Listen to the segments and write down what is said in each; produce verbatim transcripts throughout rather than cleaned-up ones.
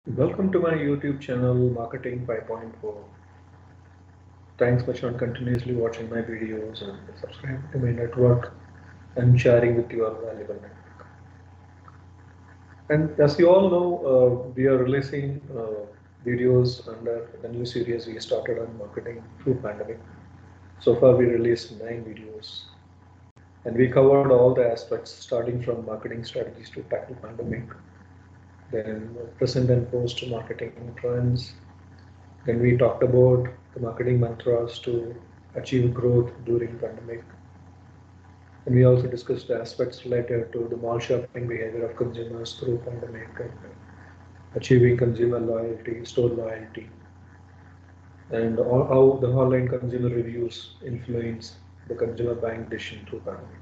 Welcome to my YouTube channel Marketing 5.0. Thanks much for continuously watching my videos and subscribing to my network and sharing with your valuable network. And as you all know, uh, we are releasing uh, videos under the new series we started on marketing through pandemic. So far we released nine videos and we covered all the aspects starting from marketing strategies to tackle pandemic, then present and post marketing trends. Then we talked about the marketing mantras to achieve growth during pandemic. And we also discussed aspects related to the mall shopping behavior of consumers through pandemic and achieving consumer loyalty, store loyalty, and all, how the online consumer reviews influence the consumer buying decision through pandemic.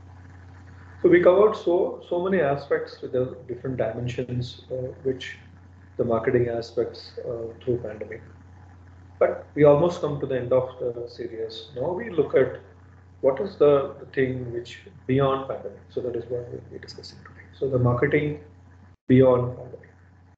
So we covered so so many aspects with the different dimensions, uh, which the marketing aspects uh, through pandemic. But we almost come to the end of the series. Now we look at what is the, the thing which beyond pandemic. So that is what we'll be discussing today. So the marketing beyond pandemic.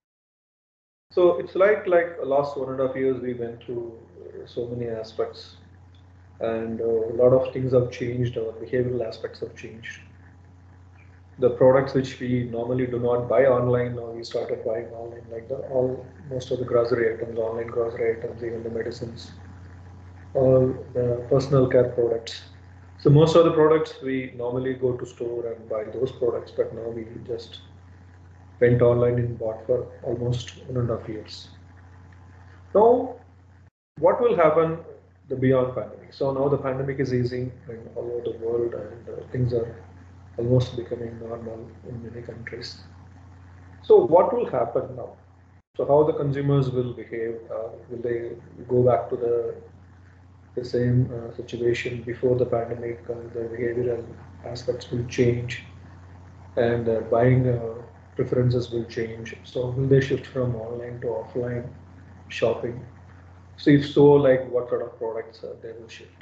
So it's like like last one and a half years we went through uh, so many aspects, and uh, a lot of things have changed. Our behavioral aspects have changed. The products which we normally do not buy online, now we started buying online, like the all most of the grocery items, online grocery items, even the medicines, all the personal care products. So most of the products we normally go to store and buy those products, but now we just went online and bought for almost one and a half years. Now, what will happen the beyond pandemic? So now the pandemic is easing in all over the world, and uh, things are almost becoming normal in many countries. So what will happen now? So how the consumers will behave? Uh, will they go back to the the same uh, situation before the pandemic? Uh, the behavioral aspects will change, and uh, buying uh, preferences will change. So will they shift from online to offline shopping? So if so, like what sort of products uh, they will shift?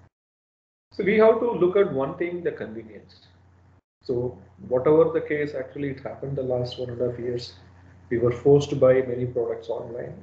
So we have to look at one thing: the convenience. So whatever the case, actually it happened the last one and a half years. We were forced to buy many products online.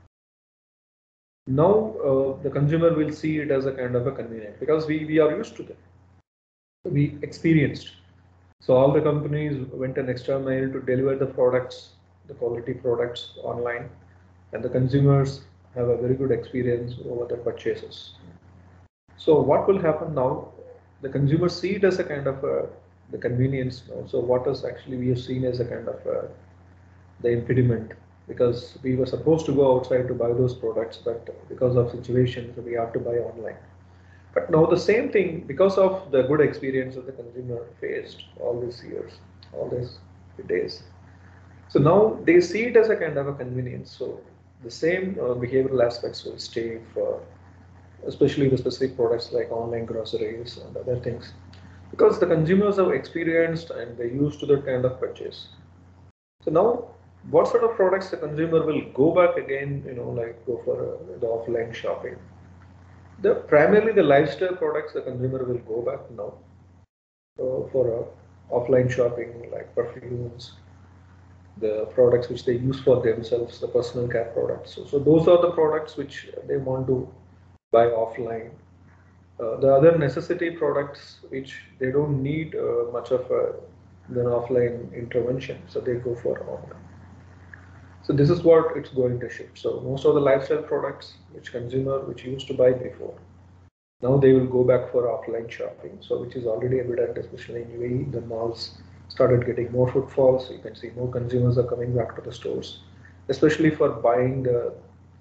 Now uh, the consumer will see it as a kind of a convenience because we, we are used to them. We experienced. So all the companies went an extra mile to deliver the products, the quality products online, and the consumers have a very good experience over the purchases. So what will happen now? The consumers see it as a kind of a, the convenience now. So what is actually we have seen as a kind of a, the impediment, because we were supposed to go outside to buy those products, but because of situations we have to buy online. But now the same thing, because of the good experience that the consumer faced all these years, all these days. So now they see it as a kind of a convenience. So the same uh, behavioral aspects will stay for, especially the specific products like online groceries and other things, because the consumers have experienced and they're used to that kind of purchase. So now, what sort of products the consumer will go back again? You know, like go for uh, the offline shopping. The primarily the lifestyle products the consumer will go back now uh, for uh, offline shopping, like perfumes, the products which they use for themselves, the personal care products. So, so those are the products which they want to buy offline. Uh, the other necessity products which they don't need uh, much of a, an offline intervention, so they go for online. So this is what it's going to shift. So most of the lifestyle products which consumer which used to buy before, now they will go back for offline shopping. So which is already evident, especially in U A E, the malls started getting more footfalls. So you can see more consumers are coming back to the stores, especially for buying uh,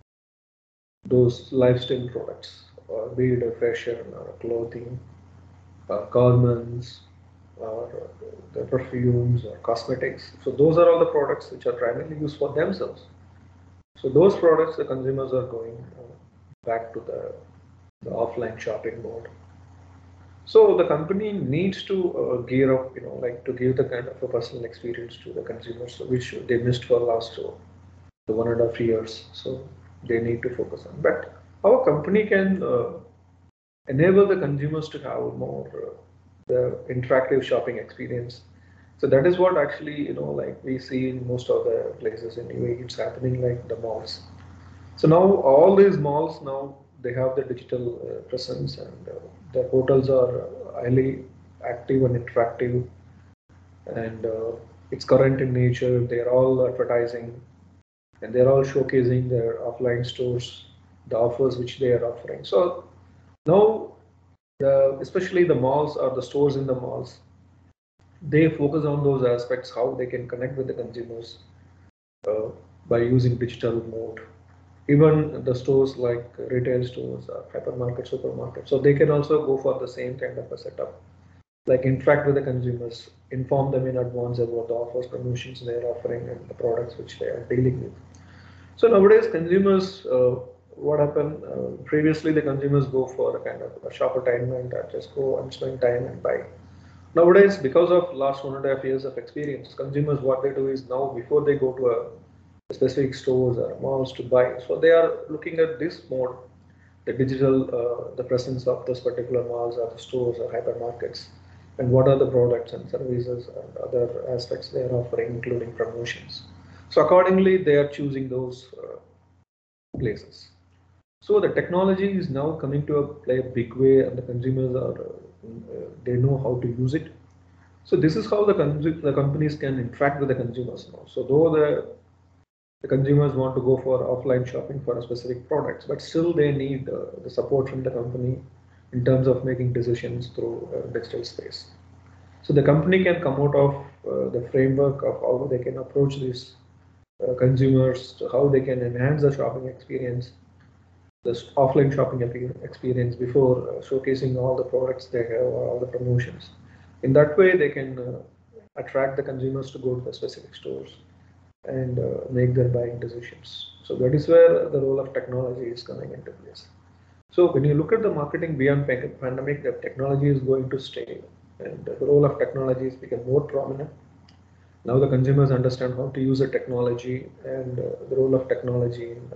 those lifestyle products, uh, be it a fashion or a clothing, uh, garments, or uh, the perfumes or cosmetics. So those are all the products which are primarily used for themselves. So those products the consumers are going uh, back to the, the offline shopping mode. So the company needs to uh, gear up, you know, like to give the kind of a personal experience to the consumers, which they missed for last uh, the one and a half years. So they need to focus on. But how a company can uh, enable the consumers to have more uh, the interactive shopping experience. So that is what actually, you know, like we see in most of the places in U A E, it's happening like the malls. So now all these malls now they have the digital uh, presence, and uh, the hotels are uh, highly active and interactive, and uh, it's current in nature. They're all advertising, and they're all showcasing their offline stores, the offers which they are offering. So now, the, especially the malls or the stores in the malls, they focus on those aspects, how they can connect with the consumers uh, by using digital mode. Even the stores like retail stores or hypermarket, supermarket, so they can also go for the same kind of a setup, like interact with the consumers, inform them in advance about the offers, promotions they are offering, and the products which they are dealing with. So nowadays, consumers, uh, what happened uh, previously, the consumers go for a kind of a shop attainment, or just go and spend time and buy. Nowadays, because of last one and a half years of experience, consumers, what they do is now before they go to a specific stores or malls to buy, so they are looking at this mode, the digital, uh, the presence of those particular malls or the stores or hypermarkets, and what are the products and services and other aspects they are offering, including promotions. So accordingly, they are choosing those uh, places. So the technology is now coming to a play a big way, and the consumers are uh, they know how to use it. So this is how the, the companies can interact with the consumers now. So though the, the consumers want to go for offline shopping for a specific products, but still they need uh, the support from the company in terms of making decisions through uh, digital space. So the company can come out of uh, the framework of how they can approach these uh, consumers, how they can enhance the shopping experience, the offline shopping experience before uh, showcasing all the products they have or all the promotions. In that way, they can uh, attract the consumers to go to the specific stores and uh, make their buying decisions. So that is where the role of technology is coming into place. So when you look at the marketing beyond pandemic, the technology is going to stay, and the role of technology has become more prominent. Now the consumers understand how to use the technology, and uh, the role of technology in uh,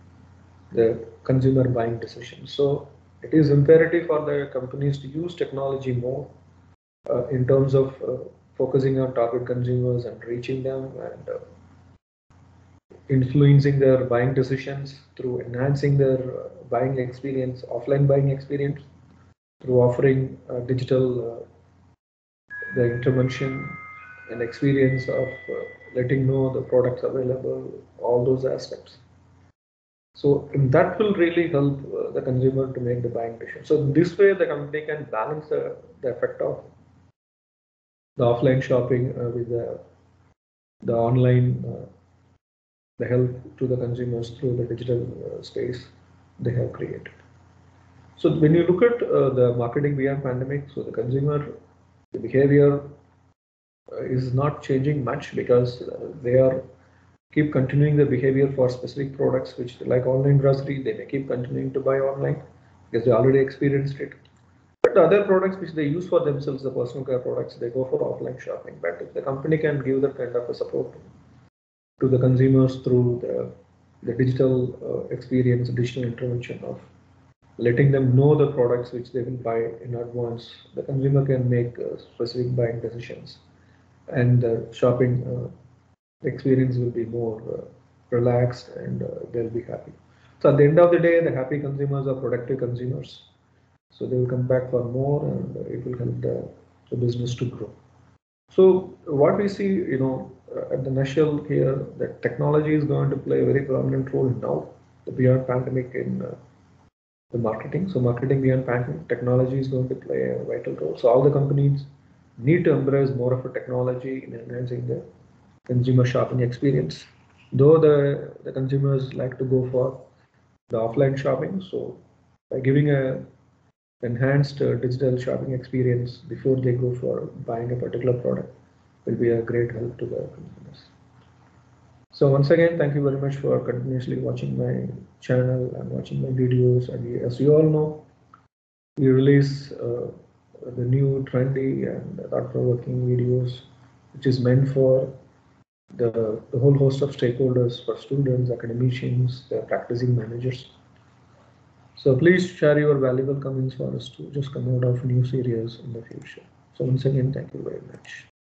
the consumer buying decisions. So it is imperative for the companies to use technology more uh, in terms of uh, focusing on target consumers and reaching them, and uh, influencing their buying decisions through enhancing their uh, buying experience, offline buying experience, through offering uh, digital uh, the intervention and experience of uh, letting know the products available, all those aspects. So that will really help uh, the consumer to make the buying decision. So this way, the company can balance the, the effect of the offline shopping uh, with the the online, uh, the help to the consumers through the digital uh, space they have created. So when you look at uh, the marketing beyond pandemic, so the consumer the behavior uh, is not changing much, because uh, they are keep continuing the behavior for specific products, which like online grocery, they may keep continuing to buy online because they already experienced it. But the other products which they use for themselves, the personal care products, they go for offline shopping. But if the company can give that kind of a support to the consumers through the, the digital uh, experience, digital intervention of letting them know the products which they will buy in advance, the consumer can make uh, specific buying decisions, and the shopping uh, experience will be more uh, relaxed, and uh, they'll be happy. So at the end of the day, the happy consumers are productive consumers. So they will come back for more, and it will help the, the business to grow. So what we see, you know, uh, at the nutshell here, that technology is going to play a very prominent role now, the beyond pandemic in uh, the marketing. So marketing beyond pandemic, technology is going to play a vital role. So all the companies need to embrace more of a technology in enhancing the consumer shopping experience. Though the, the consumers like to go for the offline shopping, so by giving a enhanced uh, digital shopping experience before they go for buying a particular product will be a great help to the consumers. So once again, thank you very much for continuously watching my channel and watching my videos. And as you all know, we release uh, the new trendy and thought-provoking videos, which is meant for the, the whole host of stakeholders, for students, academicians, the practicing managers. So please share your valuable comments for us to just come out of new series in the future. So once again, thank you very much.